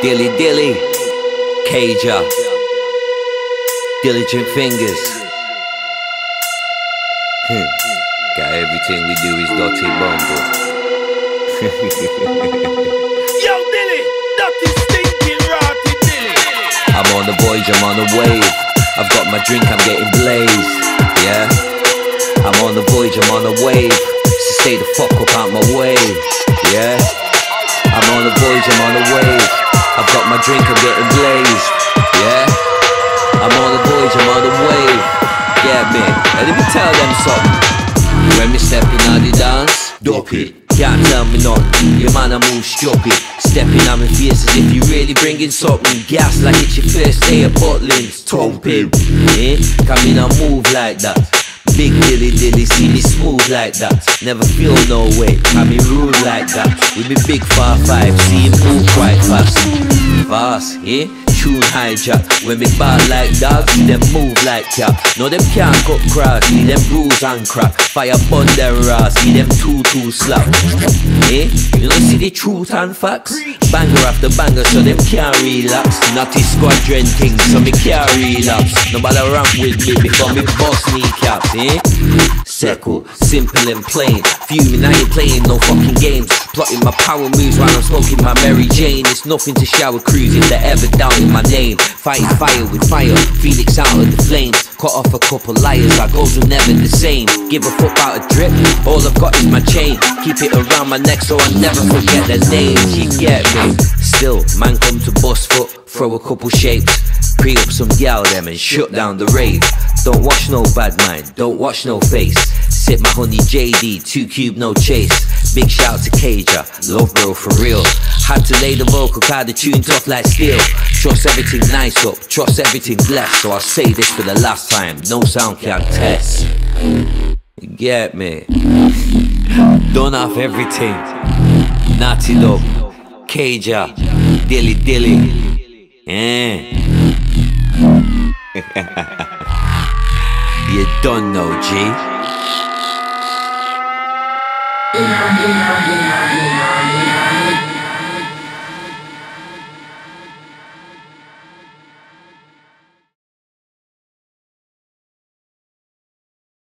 Dilly Dilly, Cager, Diligent Fingers. Got everything we do is dirty bundle. Yo, Dilly, dirty stinking rotty Dilly. I'm on the voyage, I'm on the wave. I've got my drink, I'm getting blazed. Yeah, I'm on the voyage, I'm on the wave. So stay the fuck up out my way. Yeah, I'm on the voyage, I'm on the wave. I've got my drink, I'm getting blazed. Yeah, I'm on the voyage, I'm on the wave. Yeah, man, let me tell them something. When me stepping on the dance, dope it. Can't tell me nothing, your man I move stupid. Stepping on my face as if you really bringing something. Gas like it's your first day of Butlins. Thumping, eh? Come in and move like that. Big dilly dilly, see me smooth like that. Never feel no way, I me rude like that. With me big 5'5", see him move quite fast. Fast, eh? Tune hijack. When me ball like dogs, them move like cat. No, them can't cut cross, see them bruise and crack. Fire bun them raw, see them two slap. Eh? You don't see the truth and facts. Banger after banger, so them can't relax. Naughty squadron things, so me can't relapse. Nobody ramp with me because me bust kneecaps, eh? Circle, simple and plain. Fuming, I ain't playing no fucking games. Plotting my power moves while I'm smoking my Mary Jane. It's nothing to shower crews if they're ever doubting my name. Fighting fire with fire, Felix out of the flames. Cut off a couple liars, our goals are never the same. Give a fuck about a drip, all I've got is my chain. Keep it around my neck so I never forget their names. You get me? Still, man come to bust foot, throw a couple shapes. Pre up some gal them and shut down the rave. Don't watch no bad mind, don't watch no face. Sip my honey JD, 2 cube no chase. Big shout to Cager, love bro for real. Had to lay the vocal card, the tune tough like steel. Trust everything nice up, trust everything blessed. So I'll say this for the last time, no sound can test. You get me? Done off everything. Natty dub, Cager, Dilly Dilly. You don't know, G.